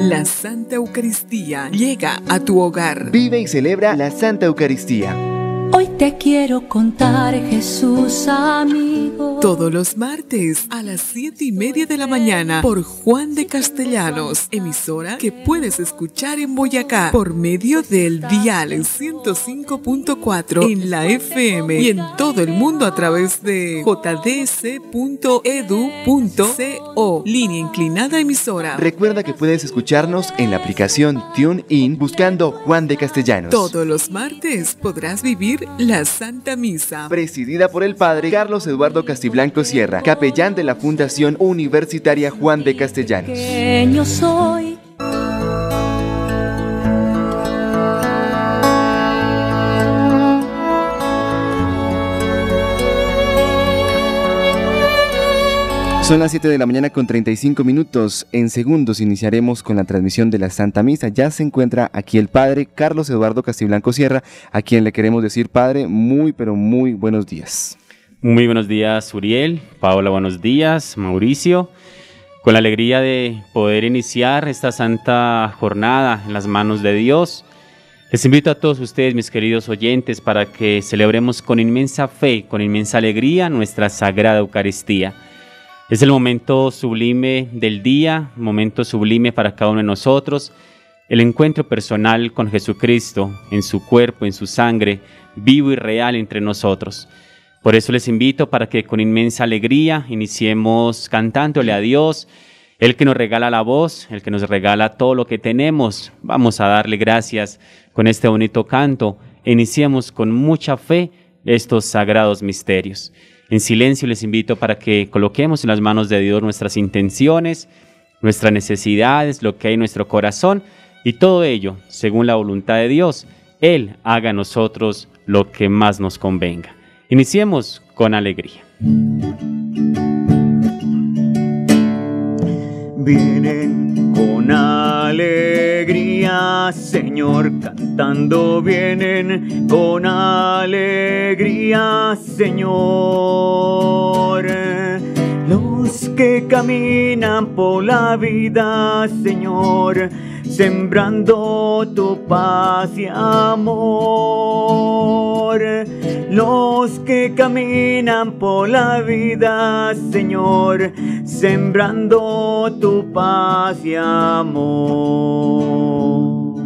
La Santa Eucaristía llega a tu hogar. Vive y celebra la Santa Eucaristía. Hoy te quiero contar, Jesús amigo. Todos los martes a las 7:30 de la mañana por Juan de Castellanos, emisora que puedes escuchar en Boyacá por medio del dial 105.4 en la FM y en todo el mundo a través de jds.edu.co. Línea inclinada emisora. Recuerda que puedes escucharnos en la aplicación TuneIn buscando Juan de Castellanos. Todos los martes podrás vivir la Santa Misa, presidida por el Padre Carlos Eduardo Castiblanco Sierra, capellán de la Fundación Universitaria Juan de Castellanos. Pequeño soy. Son las 7 de la mañana con 35 minutos. En segundos iniciaremos con la transmisión de la Santa Misa. Ya se encuentra aquí el Padre Carlos Eduardo Castiblanco Sierra, a quien le queremos decir, Padre, muy pero muy buenos días. Muy buenos días, Uriel. Paola, buenos días. Mauricio, con la alegría de poder iniciar esta santa jornada en las manos de Dios, les invito a todos ustedes, mis queridos oyentes, para que celebremos con inmensa fe, con inmensa alegría nuestra Sagrada Eucaristía. Es el momento sublime del día, un momento sublime para cada uno de nosotros, el encuentro personal con Jesucristo, en su cuerpo, en su sangre, vivo y real entre nosotros. Por eso les invito para que con inmensa alegría iniciemos cantándole a Dios, el que nos regala la voz, el que nos regala todo lo que tenemos. Vamos a darle gracias con este bonito canto e iniciemos con mucha fe estos sagrados misterios. En silencio les invito para que coloquemos en las manos de Dios nuestras intenciones, nuestras necesidades, lo que hay en nuestro corazón, y todo ello, según la voluntad de Dios, Él haga a nosotros lo que más nos convenga. Iniciemos con alegría. Vienen con alegría, Señor, cantando vienen con alegría, Señor. Los que caminan por la vida, Señor, sembrando tu paz y amor. Los que caminan por la vida, Señor, sembrando tu paz y amor.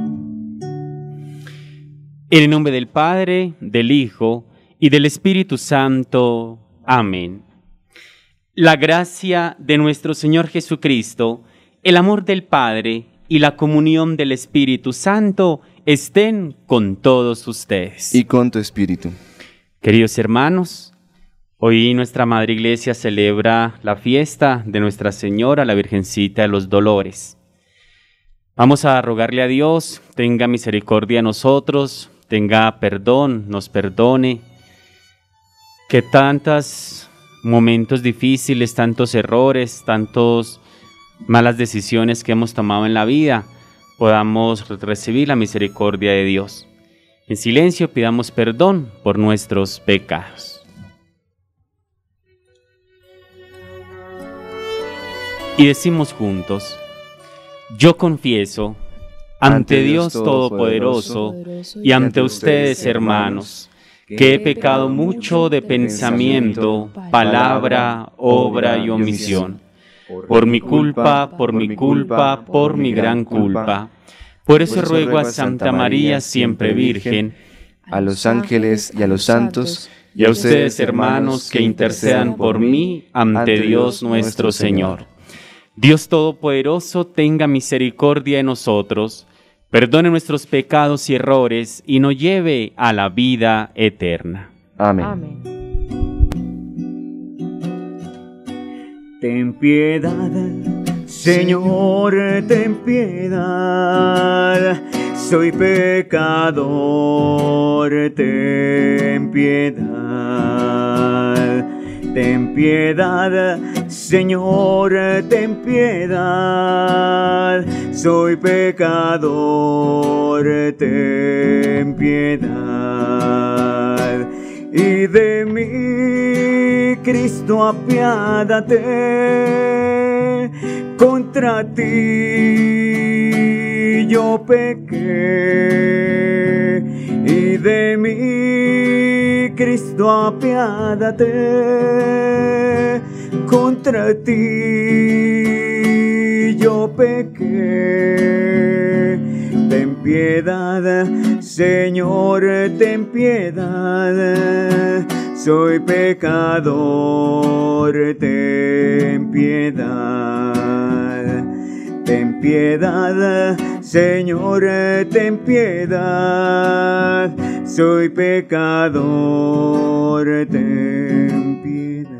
En el nombre del Padre, del Hijo y del Espíritu Santo. Amén. La gracia de nuestro Señor Jesucristo, el amor del Padre y la comunión del Espíritu Santo estén con todos ustedes. Y con tu espíritu. Queridos hermanos, hoy nuestra Madre Iglesia celebra la fiesta de Nuestra Señora, la Virgencita de los Dolores. Vamos a rogarle a Dios, tenga misericordia de nosotros, tenga perdón, nos perdone, que tantos momentos difíciles, tantos errores, tantos malas decisiones que hemos tomado en la vida, podamos recibir la misericordia de Dios. En silencio pidamos perdón por nuestros pecados. Y decimos juntos: yo confieso ante Dios Todopoderoso y ante ustedes, hermanos, que he pecado mucho de pensamiento, palabra, obra y omisión. Por mi culpa, por mi gran culpa. Por eso ruego a Santa María, siempre Virgen, a los ángeles y a los santos, y a ustedes, hermanos, que intercedan por mí ante Dios nuestro Señor. Dios Todopoderoso, tenga misericordia de nosotros, perdone nuestros pecados y errores, y nos lleve a la vida eterna. Amén. Amén. Ten piedad, Señor, ten piedad. Soy pecador, ten piedad. Ten piedad, Señor, ten piedad. Soy pecador, ten piedad. Y de mí, Cristo, apiádate. Contra ti yo pequé, y de mí, Cristo, apiádate. Contra ti yo pequé, ten piedad, Señor, ten piedad. Soy pecador, ten piedad. Ten piedad, Señor, ten piedad. Soy pecador, ten piedad.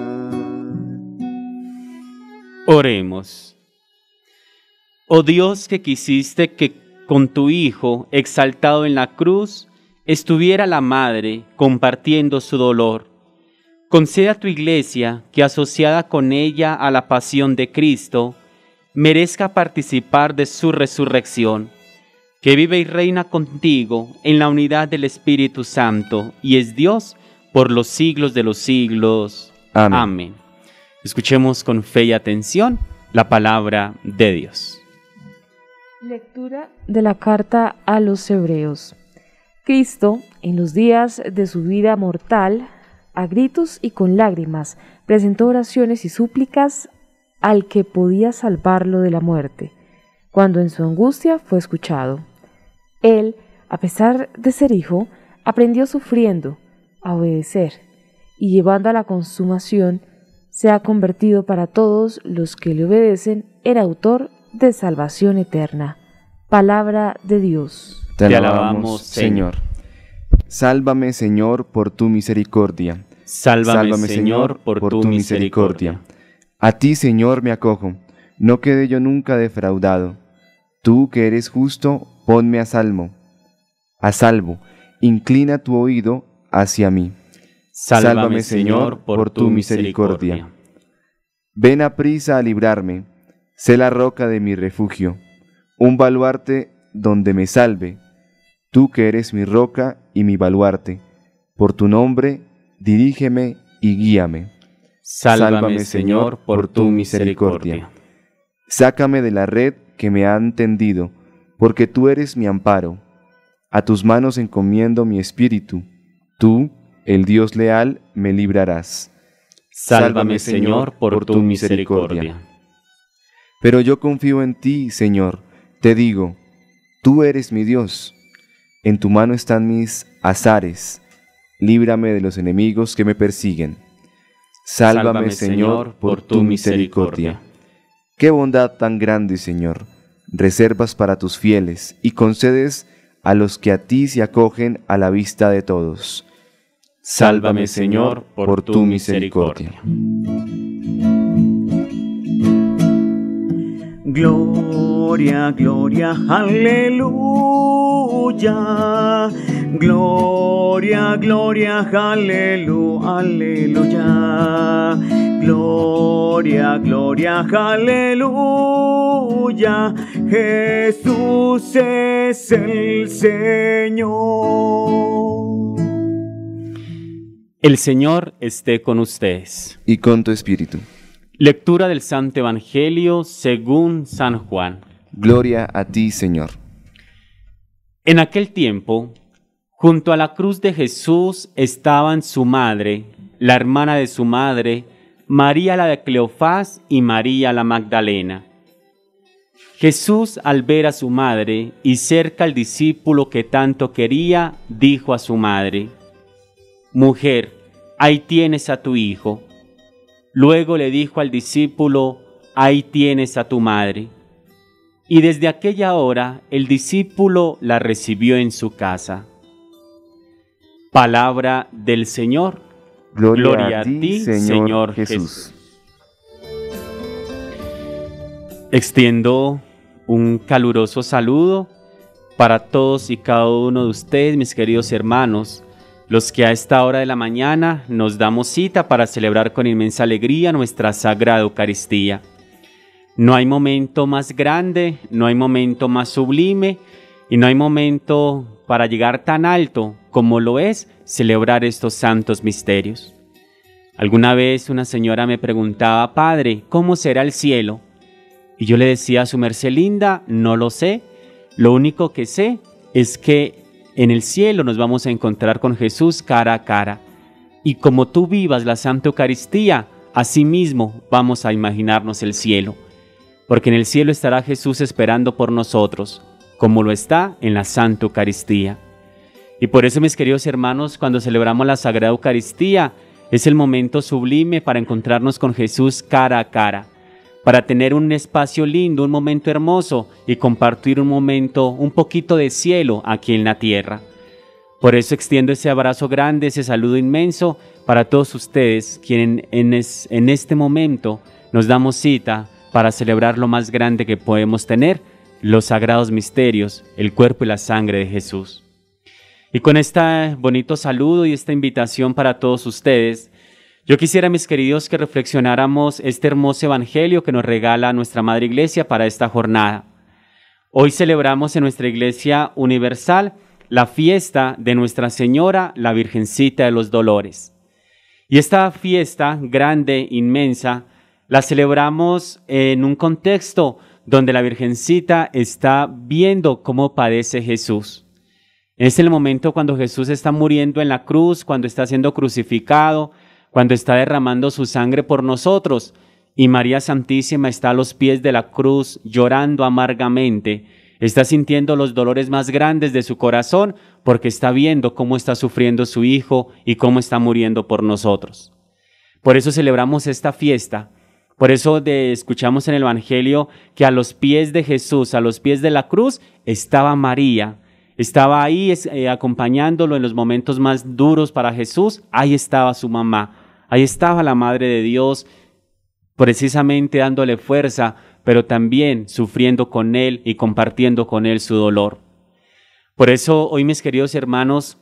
Oremos. Oh Dios, que quisiste que con tu Hijo exaltado en la cruz estuviera la Madre compartiendo su dolor. Conceda a tu Iglesia que, asociada con ella a la pasión de Cristo, merezca participar de su resurrección, que vive y reina contigo en la unidad del Espíritu Santo y es Dios por los siglos de los siglos. Amén. Amén. Escuchemos con fe y atención la palabra de Dios. Lectura de la carta a los Hebreos. Cristo, en los días de su vida mortal, a gritos y con lágrimas, presentó oraciones y súplicas al que podía salvarlo de la muerte, cuando en su angustia fue escuchado. Él, a pesar de ser hijo, aprendió sufriendo a obedecer, y llevando a la consumación, se ha convertido para todos los que le obedecen en autor de salvación eterna. Palabra de Dios. Te alabamos, Señor. Sálvame, Señor, por tu misericordia. Sálvame, Señor, por tu misericordia. A ti, Señor, me acojo. No quede yo nunca defraudado. Tú, que eres justo, ponme a salvo. Inclina tu oído hacia mí. Sálvame, Señor, por tu misericordia. Ven aprisa a librarme. Sé la roca de mi refugio, un baluarte donde me salve. Tú que eres mi roca y mi baluarte, por tu nombre, dirígeme y guíame. Sálvame, Señor, por tu misericordia. Sácame de la red que me han tendido, porque tú eres mi amparo. A tus manos encomiendo mi espíritu. Tú, el Dios leal, me librarás. Sálvame, Señor, por tu misericordia. Pero yo confío en ti, Señor. Te digo, tú eres mi Dios. En tu mano están mis azares. Líbrame de los enemigos que me persiguen. Sálvame, Señor, por tu misericordia. Qué bondad tan grande, Señor, reservas para tus fieles y concedes a los que a ti se acogen a la vista de todos. Sálvame, Señor, por tu misericordia. Gloria, gloria, aleluya. Gloria, gloria, aleluya, aleluya. Gloria, gloria, aleluya. Jesús es el Señor. El Señor esté con ustedes. Y con tu espíritu. Lectura del Santo Evangelio según San Juan. Gloria a ti, Señor. En aquel tiempo, junto a la cruz de Jesús estaban su madre, la hermana de su madre, María la de Cleofás y María la Magdalena. Jesús, al ver a su madre y cerca al discípulo que tanto quería, dijo a su madre: «Mujer, ahí tienes a tu hijo». Luego le dijo al discípulo: «Ahí tienes a tu madre». Y desde aquella hora el discípulo la recibió en su casa. Palabra del Señor. Gloria a ti, Señor Jesús. Extiendo un caluroso saludo para todos y cada uno de ustedes, mis queridos hermanos, los que a esta hora de la mañana nos damos cita para celebrar con inmensa alegría nuestra Sagrada Eucaristía. No hay momento más grande, no hay momento más sublime y no hay momento para llegar tan alto como lo es celebrar estos santos misterios. Alguna vez una señora me preguntaba: «Padre, ¿cómo será el cielo?». Y yo le decía a su merced linda: «No lo sé, Lo único que sé es que en el cielo nos vamos a encontrar con Jesús cara a cara. Y como tú vivas la Santa Eucaristía, asimismo vamos a imaginarnos el cielo. Porque en el cielo estará Jesús esperando por nosotros, como lo está en la Santa Eucaristía. Y por eso, mis queridos hermanos, cuando celebramos la Sagrada Eucaristía, es el momento sublime para encontrarnos con Jesús cara a cara, para tener un espacio lindo, un momento hermoso y compartir un momento, un poquito de cielo aquí en la tierra. Por eso extiendo ese abrazo grande, ese saludo inmenso para todos ustedes, quienes en este momento nos damos cita para celebrar lo más grande que podemos tener, los sagrados misterios, el cuerpo y la sangre de Jesús. Y con este bonito saludo y esta invitación para todos ustedes, yo quisiera, mis queridos, que reflexionáramos este hermoso evangelio que nos regala nuestra Madre Iglesia para esta jornada. Hoy celebramos en nuestra Iglesia Universal la fiesta de Nuestra Señora, la Virgencita de los Dolores. Y esta fiesta grande, inmensa, la celebramos en un contexto donde la Virgencita está viendo cómo padece Jesús. Es el momento cuando Jesús está muriendo en la cruz, cuando está siendo crucificado, cuando está derramando su sangre por nosotros, y María Santísima está a los pies de la cruz llorando amargamente, está sintiendo los dolores más grandes de su corazón porque está viendo cómo está sufriendo su Hijo y cómo está muriendo por nosotros. Por eso celebramos esta fiesta, por eso escuchamos en el Evangelio que a los pies de Jesús, a los pies de la cruz, estaba María. Estaba ahí acompañándolo en los momentos más duros para Jesús. Ahí estaba su mamá, ahí estaba la Madre de Dios, precisamente dándole fuerza, pero también sufriendo con Él y compartiendo con Él su dolor. Por eso hoy, mis queridos hermanos,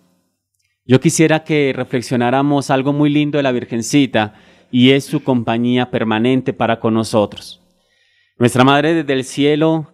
yo quisiera que reflexionáramos algo muy lindo de la Virgencita, y es su compañía permanente para con nosotros. Nuestra Madre desde el cielo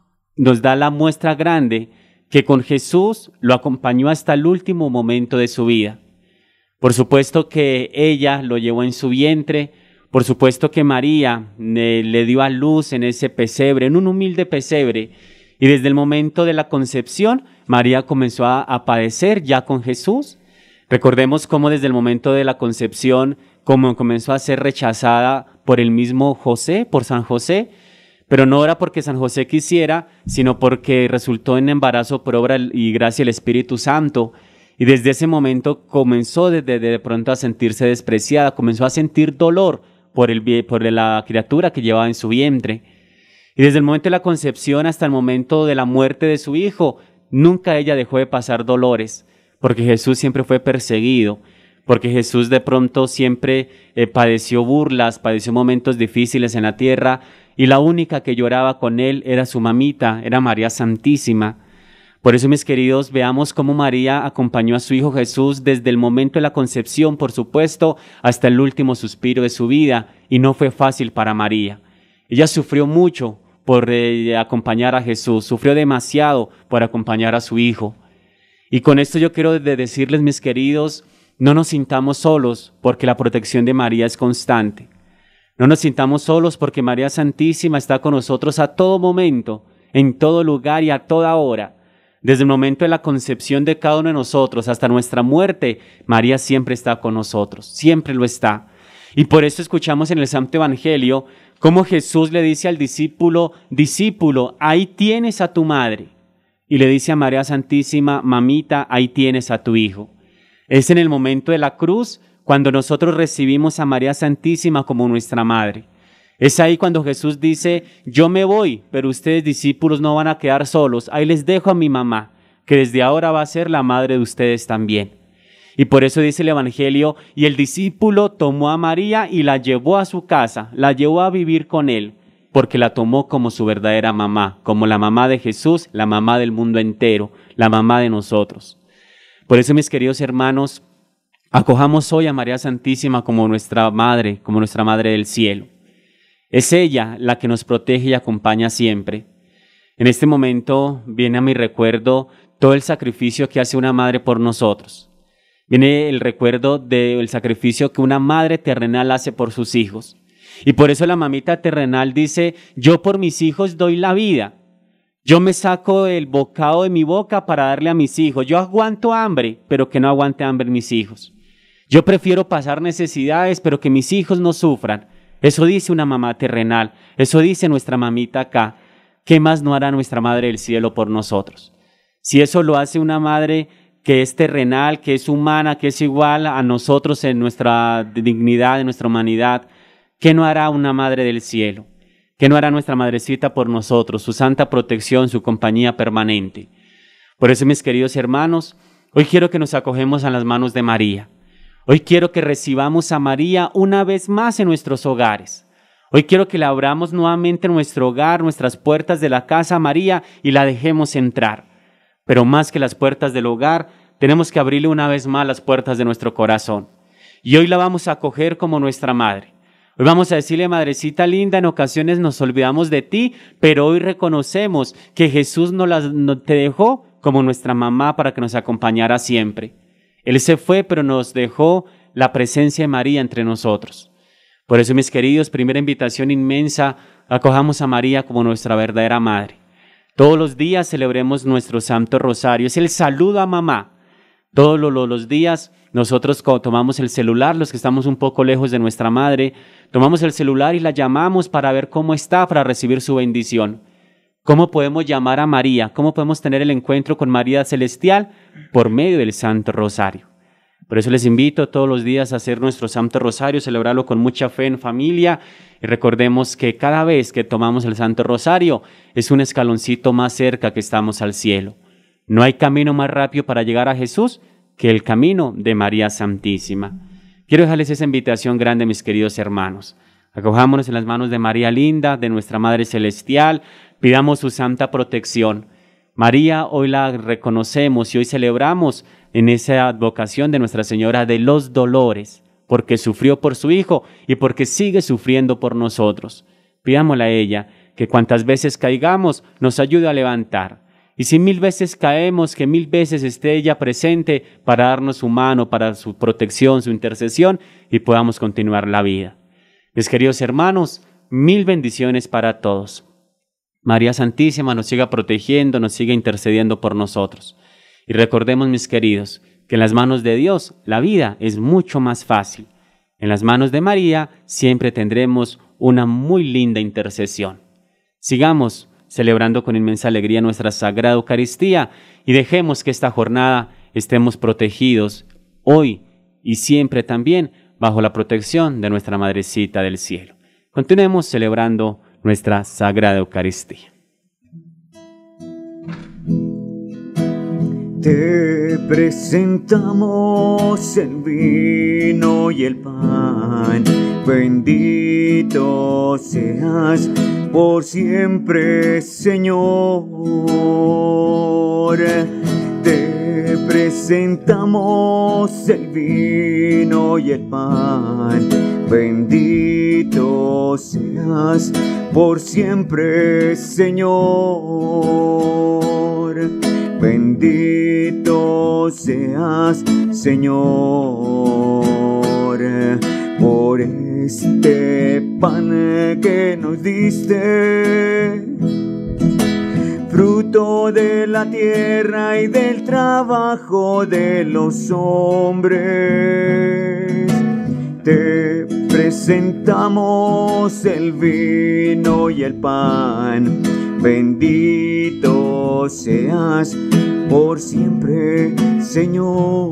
nos da la muestra grande que con Jesús lo acompañó hasta el último momento de su vida. Por supuesto que ella lo llevó en su vientre, por supuesto que María le dio a luz en ese pesebre, en un humilde pesebre, y desde el momento de la concepción, María comenzó a padecer ya con Jesús. Recordemos cómo desde el momento de la concepción, cómo comenzó a ser rechazada por el mismo José, por San José, pero no era porque San José quisiera, sino porque resultó en embarazo por obra y gracia del Espíritu Santo. Y desde ese momento comenzó de pronto a sentirse despreciada, comenzó a sentir dolor por la criatura que llevaba en su vientre. Y desde el momento de la concepción hasta el momento de la muerte de su hijo, nunca ella dejó de pasar dolores, porque Jesús siempre fue perseguido, porque Jesús de pronto siempre padeció burlas, padeció momentos difíciles en la tierra, y la única que lloraba con él era su mamita, era María Santísima. Por eso, mis queridos, veamos cómo María acompañó a su Hijo Jesús desde el momento de la concepción, por supuesto, hasta el último suspiro de su vida, y no fue fácil para María. Ella sufrió mucho por acompañar a Jesús, sufrió demasiado por acompañar a su Hijo. Y con esto yo quiero decirles, mis queridos, no nos sintamos solos porque la protección de María es constante. No nos sintamos solos porque María Santísima está con nosotros a todo momento, en todo lugar y a toda hora. Desde el momento de la concepción de cada uno de nosotros hasta nuestra muerte, María siempre está con nosotros, siempre lo está. Y por eso escuchamos en el Santo Evangelio cómo Jesús le dice al discípulo, discípulo, ahí tienes a tu madre. Y le dice a María Santísima, mamita, ahí tienes a tu hijo. Es en el momento de la cruz cuando nosotros recibimos a María Santísima como nuestra madre. Es ahí cuando Jesús dice, yo me voy, pero ustedes discípulos no van a quedar solos. Ahí les dejo a mi mamá, que desde ahora va a ser la madre de ustedes también. Y por eso dice el Evangelio, y el discípulo tomó a María y la llevó a su casa, la llevó a vivir con él, porque la tomó como su verdadera mamá, como la mamá de Jesús, la mamá del mundo entero, la mamá de nosotros. Por eso, mis queridos hermanos, acojamos hoy a María Santísima como nuestra madre del cielo. Es ella la que nos protege y acompaña siempre. En este momento viene a mi recuerdo todo el sacrificio que hace una madre por nosotros. Viene el recuerdo del sacrificio que una madre terrenal hace por sus hijos. Y por eso la mamita terrenal dice, yo por mis hijos doy la vida. Yo me saco el bocado de mi boca para darle a mis hijos. Yo aguanto hambre, pero que no aguante hambre mis hijos. Yo prefiero pasar necesidades, pero que mis hijos no sufran. Eso dice una mamá terrenal. Eso dice nuestra mamita acá. ¿Qué más no hará nuestra Madre del Cielo por nosotros? Si eso lo hace una madre que es terrenal, que es humana, que es igual a nosotros en nuestra dignidad, en nuestra humanidad, ¿qué no hará una Madre del Cielo? ¿Qué no hará nuestra Madrecita por nosotros? Su santa protección, su compañía permanente. Por eso, mis queridos hermanos, hoy quiero que nos acogemos a las manos de María. Hoy quiero que recibamos a María una vez más en nuestros hogares. Hoy quiero que le abramos nuevamente nuestro hogar, nuestras puertas de la casa a María y la dejemos entrar. Pero más que las puertas del hogar, tenemos que abrirle una vez más las puertas de nuestro corazón. Y hoy la vamos a acoger como nuestra madre. Hoy vamos a decirle, Madrecita linda, en ocasiones nos olvidamos de ti, pero hoy reconocemos que Jesús no te dejó como nuestra mamá para que nos acompañara siempre. Él se fue, pero nos dejó la presencia de María entre nosotros. Por eso, mis queridos, primera invitación inmensa, acojamos a María como nuestra verdadera madre. Todos los días celebremos nuestro Santo Rosario. Es el saludo a mamá. Todos los días nosotros tomamos el celular, los que estamos un poco lejos de nuestra madre, tomamos el celular y la llamamos para ver cómo está, para recibir su bendición. ¿Cómo podemos llamar a María? ¿Cómo podemos tener el encuentro con María Celestial? Por medio del Santo Rosario. Por eso les invito todos los días a hacer nuestro Santo Rosario, celebrarlo con mucha fe en familia y recordemos que cada vez que tomamos el Santo Rosario es un escaloncito más cerca que estamos al cielo. No hay camino más rápido para llegar a Jesús que el camino de María Santísima. Quiero dejarles esa invitación grande, mis queridos hermanos. Acojámonos en las manos de María linda, de nuestra Madre Celestial, pidamos su santa protección. María hoy la reconocemos y hoy celebramos en esa advocación de Nuestra Señora de los Dolores, porque sufrió por su Hijo y porque sigue sufriendo por nosotros. Pidámosle a ella que cuantas veces caigamos nos ayude a levantar. Y si 1000 veces caemos, que 1000 veces esté ella presente para darnos su mano, para su protección, su intercesión y podamos continuar la vida. Mis queridos hermanos, 1000 bendiciones para todos. María Santísima nos siga protegiendo, nos siga intercediendo por nosotros. Y recordemos, mis queridos, que en las manos de Dios la vida es mucho más fácil. En las manos de María siempre tendremos una muy linda intercesión. Sigamos celebrando con inmensa alegría nuestra Sagrada Eucaristía y dejemos que esta jornada estemos protegidos hoy y siempre también bajo la protección de nuestra Madrecita del Cielo. Continuemos celebrando nuestra Sagrada Eucaristía. Te presentamos el vino y el pan, bendito seas por siempre, Señor. Te presentamos el vino y el pan, bendito seas por siempre, Señor. Bendito seas, Señor, por este pan que nos diste, fruto de la tierra y del trabajo de los hombres. Te presentamos el vino y el pan, bendito seas por siempre, Señor.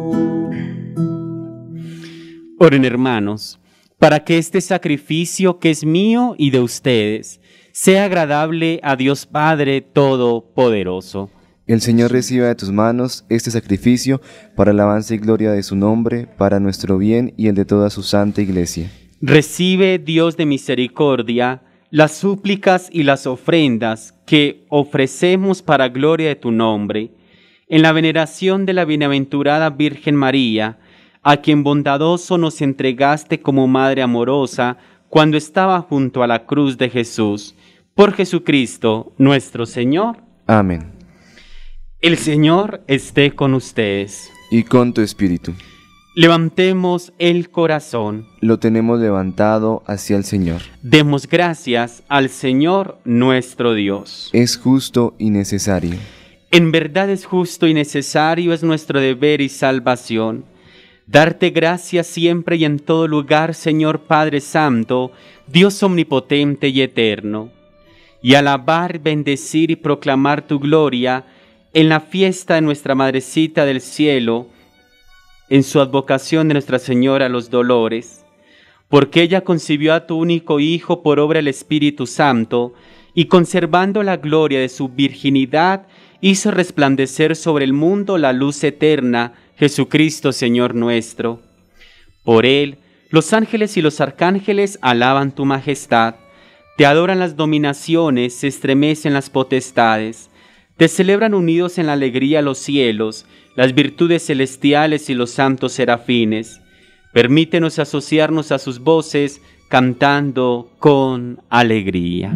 Oren, hermanos, para que este sacrificio que es mío y de ustedes sea agradable a Dios Padre Todopoderoso. El Señor reciba de tus manos este sacrificio para alabanza y gloria de su nombre, para nuestro bien y el de toda su santa Iglesia. Recibe, Dios de misericordia, las súplicas y las ofrendas que ofrecemos para gloria de tu nombre, en la veneración de la bienaventurada Virgen María, a quien bondadoso nos entregaste como Madre amorosa cuando estaba junto a la cruz de Jesús. Por Jesucristo nuestro Señor. Amén. El Señor esté con ustedes. Y con tu espíritu. Levantemos el corazón. Lo tenemos levantado hacia el Señor. Demos gracias al Señor nuestro Dios. Es justo y necesario. En verdad es justo y necesario, es nuestro deber y salvación. Darte gracias siempre y en todo lugar, Señor Padre Santo, Dios omnipotente y eterno. Y alabar, bendecir y proclamar tu gloria en la fiesta de nuestra Madrecita del Cielo, en su advocación de Nuestra Señora los Dolores, porque ella concibió a tu único Hijo por obra del Espíritu Santo, y conservando la gloria de su virginidad, hizo resplandecer sobre el mundo la luz eterna, Jesucristo Señor nuestro. Por él, los ángeles y los arcángeles alaban tu majestad, te adoran las dominaciones, se estremecen las potestades, te celebran unidos en la alegría los cielos, las virtudes celestiales y los santos serafines. Permítenos asociarnos a sus voces, cantando con alegría.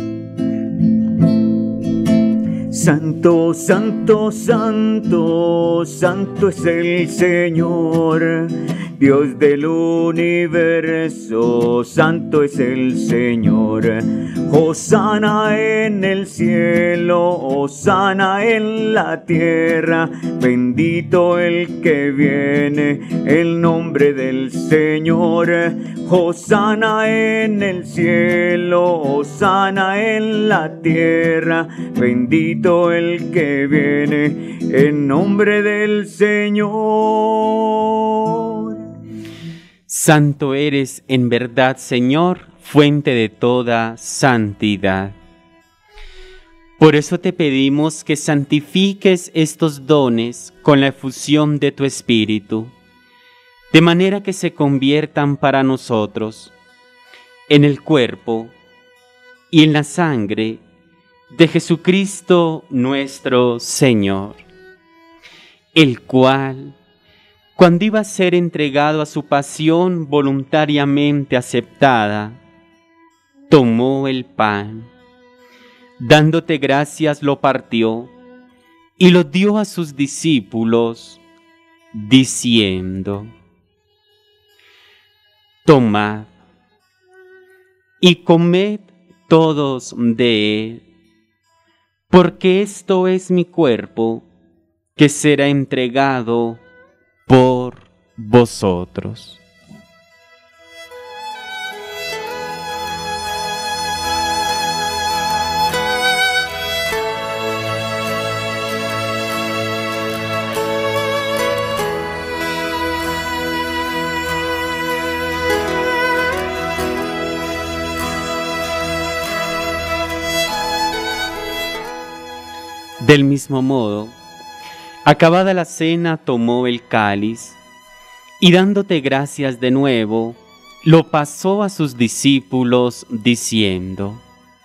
Santo, santo, santo, santo es el Señor, Dios del universo, santo es el Señor. Hosana en el cielo, hosana en la tierra, bendito el que viene, el nombre del Señor. Hosana en el cielo, hosana en la tierra, bendito el que viene, en nombre del Señor. Santo eres en verdad, Señor, fuente de toda santidad. Por eso te pedimos que santifiques estos dones con la efusión de tu Espíritu, de manera que se conviertan para nosotros en el cuerpo y en la sangre de Jesucristo nuestro Señor, el cual, cuando iba a ser entregado a su pasión voluntariamente aceptada, tomó el pan, dándote gracias lo partió y lo dio a sus discípulos, diciendo: Tomad y comed todos de él, porque esto es mi cuerpo, que será entregado por vosotros. Del mismo modo, acabada la cena, tomó el cáliz y dándote gracias de nuevo, lo pasó a sus discípulos diciendo: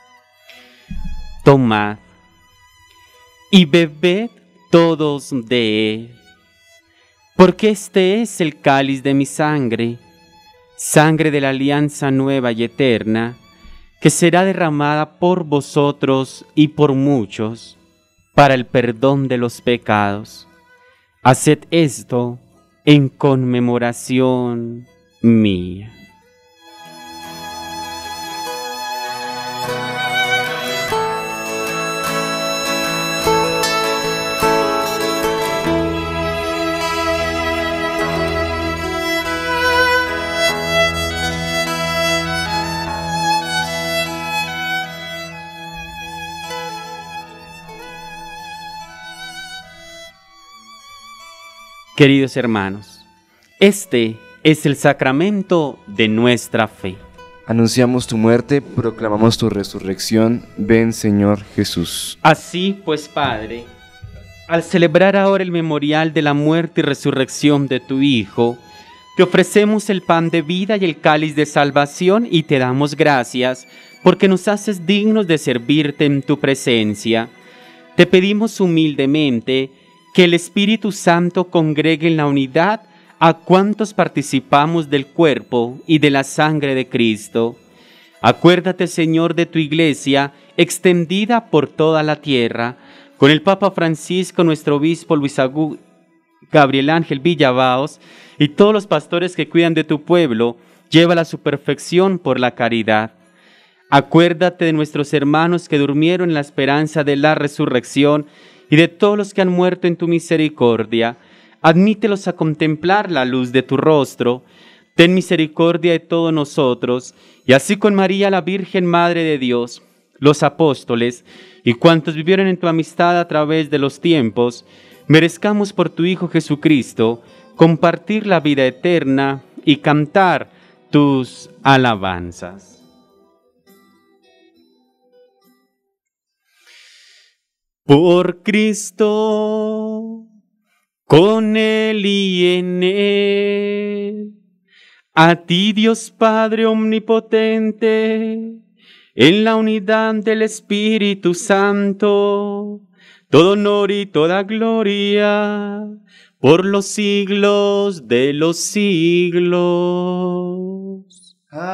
Tomad y bebed todos de él, porque este es el cáliz de mi sangre, sangre de la alianza nueva y eterna, que será derramada por vosotros y por muchos, para el perdón de los pecados. Haced esto en conmemoración mía. Queridos hermanos, este es el sacramento de nuestra fe. Anunciamos tu muerte, proclamamos tu resurrección. Ven, Señor Jesús. Así pues, Padre, al celebrar ahora el memorial de la muerte y resurrección de tu Hijo, te ofrecemos el pan de vida y el cáliz de salvación y te damos gracias porque nos haces dignos de servirte en tu presencia. Te pedimos humildemente que el Espíritu Santo congregue en la unidad a cuantos participamos del cuerpo y de la sangre de Cristo. Acuérdate, Señor, de tu Iglesia, extendida por toda la tierra, con el Papa Francisco, nuestro obispo Luis Gabriel Ángel Villabaos, y todos los pastores que cuidan de tu pueblo, llévala a su perfección por la caridad. Acuérdate de nuestros hermanos que durmieron en la esperanza de la resurrección y de todos los que han muerto en tu misericordia. Admítelos a contemplar la luz de tu rostro. Ten misericordia de todos nosotros, y así con María, la Virgen Madre de Dios, los apóstoles y cuantos vivieron en tu amistad a través de los tiempos, merezcamos por tu Hijo Jesucristo compartir la vida eterna y cantar tus alabanzas. Por Cristo, con Él y en Él, a ti Dios Padre omnipotente, en la unidad del Espíritu Santo, todo honor y toda gloria, por los siglos de los siglos.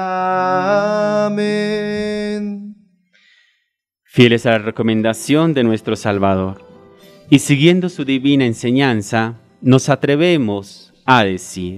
Amén. Fieles a la recomendación de nuestro Salvador, y siguiendo su divina enseñanza, nos atrevemos a decir: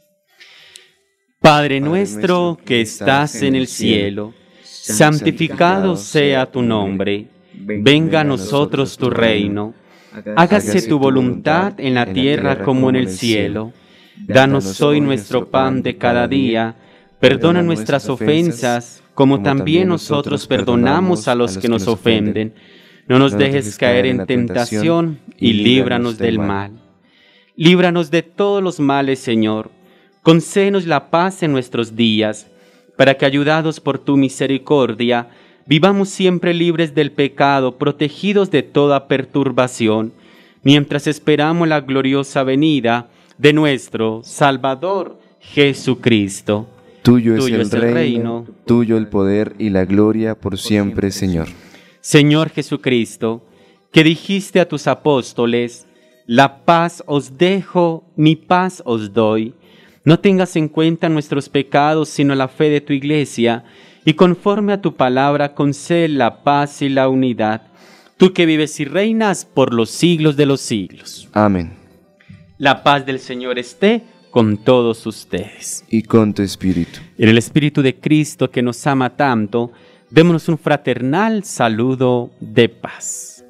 Padre nuestro que estás en el cielo, santificado sea tu nombre, venga a nosotros tu reino, hágase tu voluntad en la tierra como en el cielo. Danos hoy nuestro pan de cada día, perdona nuestras ofensas, como también nosotros perdonamos a los que nos ofenden. No nos dejes caer en tentación y líbranos del mal. Líbranos de todos los males, Señor. Concédenos la paz en nuestros días, para que, ayudados por tu misericordia, vivamos siempre libres del pecado, protegidos de toda perturbación, mientras esperamos la gloriosa venida de nuestro Salvador Jesucristo. Tuyo es el reino, tuyo el poder y la gloria por siempre, Señor. Señor Jesucristo, que dijiste a tus apóstoles: la paz os dejo, mi paz os doy. No tengas en cuenta nuestros pecados, sino la fe de tu Iglesia, y conforme a tu palabra concede la paz y la unidad. Tú que vives y reinas por los siglos de los siglos. Amén. La paz del Señor esté con todos ustedes. Y con tu espíritu. En el Espíritu de Cristo, que nos ama tanto, démonos un fraternal saludo de paz.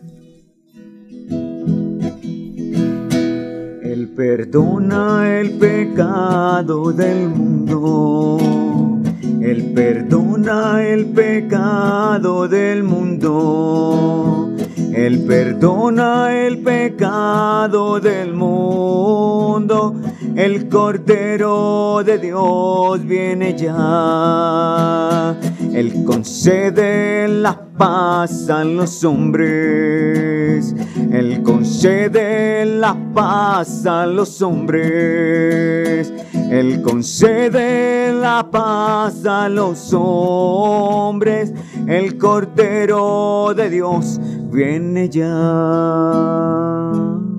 Él perdona el pecado del mundo. Él perdona el pecado del mundo. Él perdona el pecado del mundo. El Cordero de Dios viene ya. Él concede la paz a los hombres. Él concede la paz a los hombres. Él concede la paz a los hombres. El Cordero de Dios viene ya.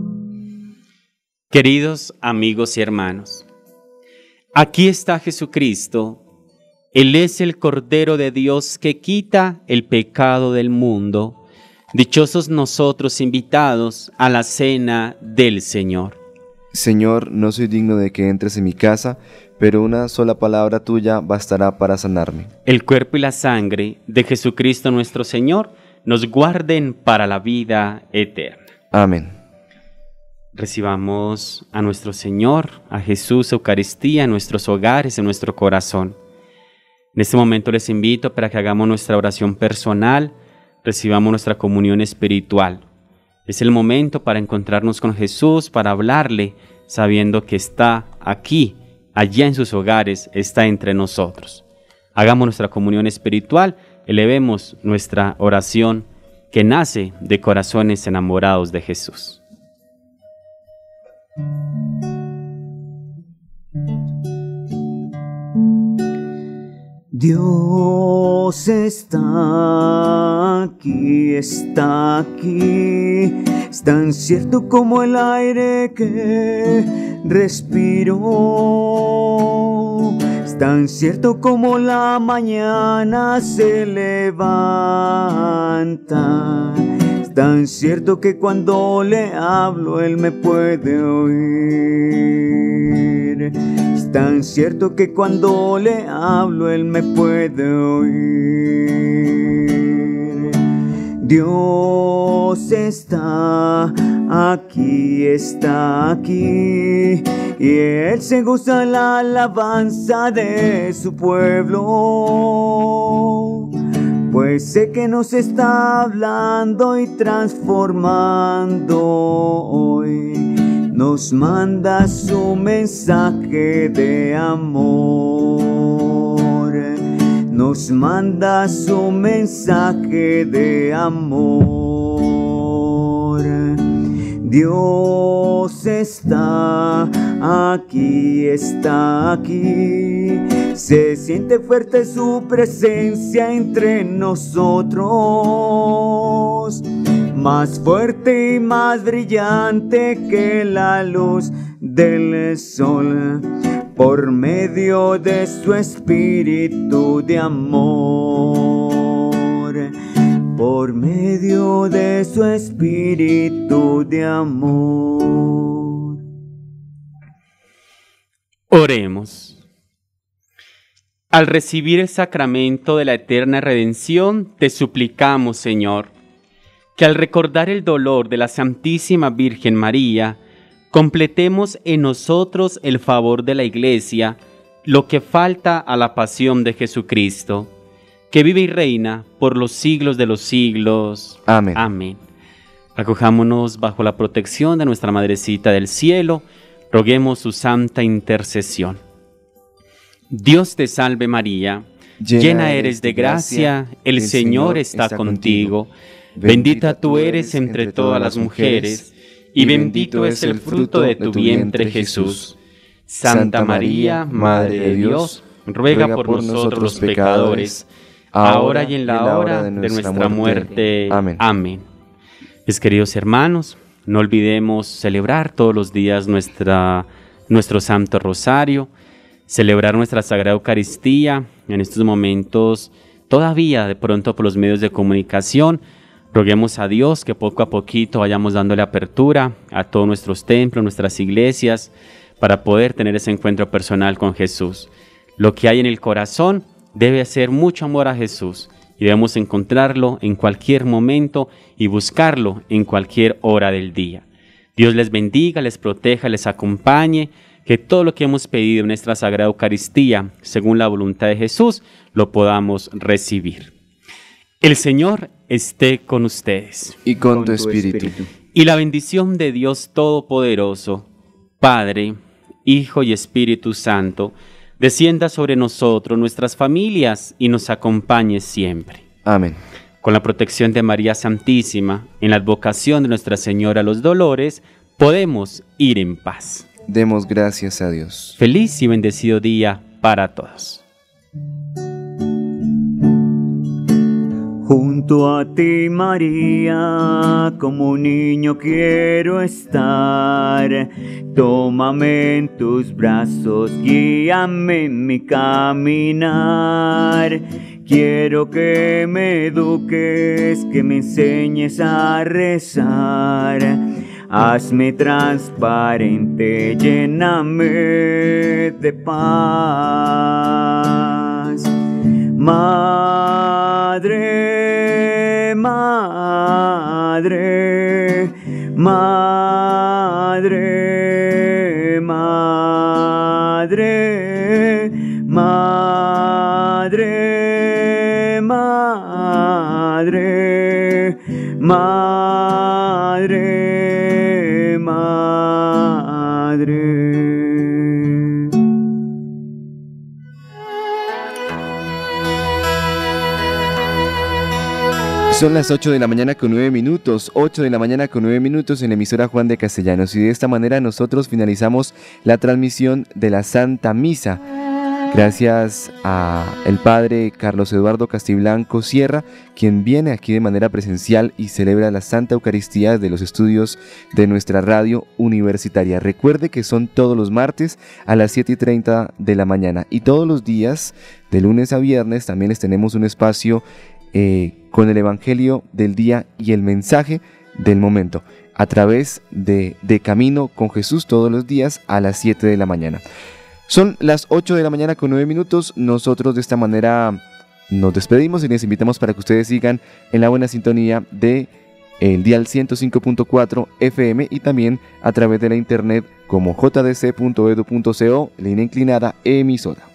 Queridos amigos y hermanos, aquí está Jesucristo. Él es el Cordero de Dios que quita el pecado del mundo. Dichosos nosotros invitados a la cena del Señor. Señor, no soy digno de que entres en mi casa, pero una sola palabra tuya bastará para sanarme. El cuerpo y la sangre de Jesucristo nuestro Señor nos guarden para la vida eterna. Amén. Recibamos a nuestro Señor, a Jesús, Eucaristía en nuestros hogares, en nuestro corazón. En este momento les invito para que hagamos nuestra oración personal, recibamos nuestra comunión espiritual. Es el momento para encontrarnos con Jesús, para hablarle, sabiendo que está aquí, allá en sus hogares, está entre nosotros. Hagamos nuestra comunión espiritual, elevemos nuestra oración que nace de corazones enamorados de Jesús. Dios está aquí, es tan cierto como el aire que respiro, es tan cierto como la mañana se levanta, es Es tan cierto que cuando le hablo Él me puede oír. Es tan cierto que cuando le hablo Él me puede oír. Dios está aquí, y Él se goza la alabanza de su pueblo, pues sé que nos está hablando y transformando hoy. Nos manda su mensaje de amor, nos manda su mensaje de amor. Dios está aquí, se siente fuerte su presencia entre nosotros, más fuerte y más brillante que la luz del sol, por medio de su espíritu de amor, por medio de su espíritu de amor. Oremos. Al recibir el sacramento de la eterna redención, te suplicamos, Señor, que al recordar el dolor de la Santísima Virgen María, completemos en nosotros el favor de la Iglesia, lo que falta a la pasión de Jesucristo, que vive y reina por los siglos de los siglos. Amén. Amén. Acojámonos bajo la protección de nuestra Madrecita del Cielo, roguemos su santa intercesión. Dios te salve María, llena eres de gracia, el Señor está contigo. Bendita tú eres entre todas las mujeres, y bendito es el fruto de tu vientre Jesús. Santa María, Madre de Dios, ruega por nosotros los pecadores, ahora y en la hora de nuestra muerte. Amén. Mis queridos hermanos, no olvidemos celebrar todos los días nuestro Santo Rosario, celebrar nuestra Sagrada Eucaristía en estos momentos, todavía de pronto por los medios de comunicación. Roguemos a Dios que poco a poquito vayamos dándole apertura a todos nuestros templos, nuestras iglesias, para poder tener ese encuentro personal con Jesús. Lo que hay en el corazón debe ser mucho amor a Jesús y debemos encontrarlo en cualquier momento y buscarlo en cualquier hora del día. Dios les bendiga, les proteja, les acompañe, que todo lo que hemos pedido en nuestra Sagrada Eucaristía, según la voluntad de Jesús, lo podamos recibir. El Señor esté con ustedes. Y con tu espíritu. Y la bendición de Dios Todopoderoso, Padre, Hijo y Espíritu Santo, descienda sobre nosotros, nuestras familias, y nos acompañe siempre. Amén. Con la protección de María Santísima, en la advocación de Nuestra Señora los Dolores, podemos ir en paz. Demos gracias a Dios. Feliz y bendecido día para todos. Junto a ti, María, como un niño quiero estar. Tómame en tus brazos, guíame en mi caminar. Quiero que me eduques, que me enseñes a rezar. Hazme transparente, lléname de paz. Madre, madre, madre, madre, madre, madre, madre, madre. Son las 8 de la mañana con 9 minutos, 8 de la mañana con 9 minutos en la emisora Juan de Castellanos, y de esta manera nosotros finalizamos la transmisión de la Santa Misa. Gracias a el Padre Carlos Eduardo Castiblanco Sierra, quien viene aquí de manera presencial y celebra la Santa Eucaristía de los estudios de nuestra radio universitaria. Recuerde que son todos los martes a las 7:30 de la mañana, y todos los días, de lunes a viernes, también les tenemos un espacio con el Evangelio del día y el mensaje del momento, a través de Camino con Jesús todos los días a las 7 de la mañana. Son las 8 de la mañana con 9 minutos. Nosotros de esta manera nos despedimos y les invitamos para que ustedes sigan en la buena sintonía de el dial 105.4 FM y también a través de la internet como jdc.edu.co, línea inclinada emisora.